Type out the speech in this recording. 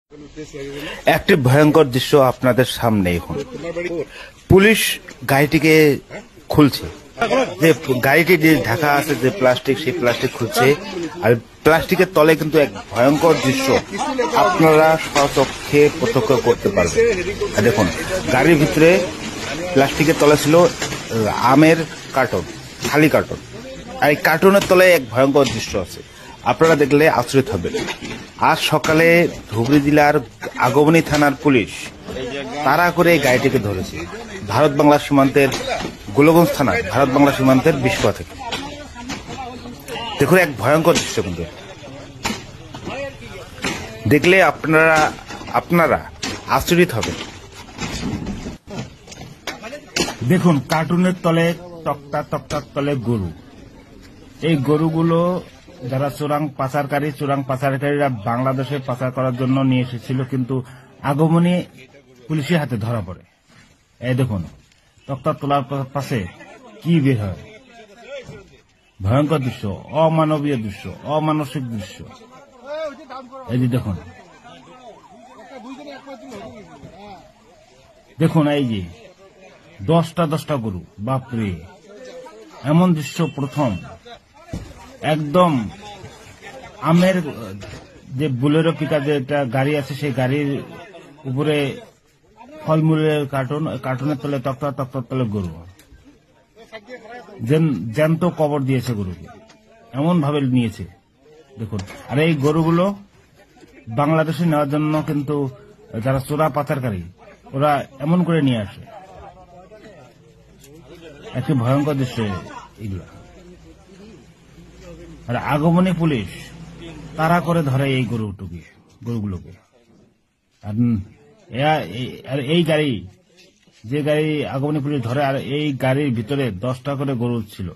একটি ভয়ঙ্কর দৃশ্য আপনাদের সামনে এখন পুলিশ গাড়িটিকে খুলছে। যে গাড়িটি যে ঢাকা আছে যে প্লাস্টিক, সেই প্লাস্টিক খুলছে। আর প্লাস্টিকের তলে কিন্তু এক ভয়ঙ্কর দৃশ্য আপনারা স্বচক্ষে প্রত্যক্ষ করতে পারবেন। দেখুন, গাড়ির ভিতরে প্লাস্টিকের তলে ছিল আমের কার্টন, খালি কার্টন। আর এই কার্টনের তলে এক ভয়ঙ্কর দৃশ্য আছে, আপনারা দেখলে আশ্চর্য হবেন। আজ সকালে ধুবড়ী জেলার আগমনী থানার পুলিশ তাড়া করে গাড়িটিকে ধরেছে ভারত বাংলা সীমান্তের গোলগঞ্জ থানা, ভারত বাংলা সীমান্তের বিস্কুয়া থেকে। দেখুন, এক ভয়ঙ্কর দৃশ্য কিন্তু দেখলে আপনারা আশ্চর্য হবেন। দেখুন, কার্টুনের তলে তক্তার তলে গরু। এই গরুগুলো যারা চোরাং পাচারকারীরা বাংলাদেশে পাচার করার জন্য নিয়ে এসেছিল, কিন্তু আগমনী পুলিশের হাতে ধরা পড়ে। এই দেখুন, তক্তার তোলার পাশে কি বের হয়, ভয়ঙ্কর দৃশ্য, অমানবীয় দৃশ্য, অমানসিক দৃশ্য। এই যে দেখুন, দেখুন, এই যে 10টা গরু, বাপরে! এমন দৃশ্য প্রথম। একদম আমের যে বুলেরো পিকআপ যেটা গাড়ি আছে, সেই গাড়ির উপরে ফলমূলের কার্টুনের তলে তক্তার তলে গরু, জ্যান্ত কবর দিয়েছে গরুকে, এমন ভাবে নিয়েছে। দেখুন, আর এই গরুগুলো বাংলাদেশে নেওয়ার জন্য কিন্তু যারা চোরা পাচারকারী, ওরা এমন করে নিয়ে আসে। একটি ভয়ঙ্কর দৃশ্য এগুলা। আর আগমনী পুলিশ তাড়া করে ধরে এই গরুগুলোকে। আর এই গাড়ি, যে গাড়ি আগমনী পুলিশ ধরে, আর এই গাড়ির ভিতরে 10টা করে গরু ছিল।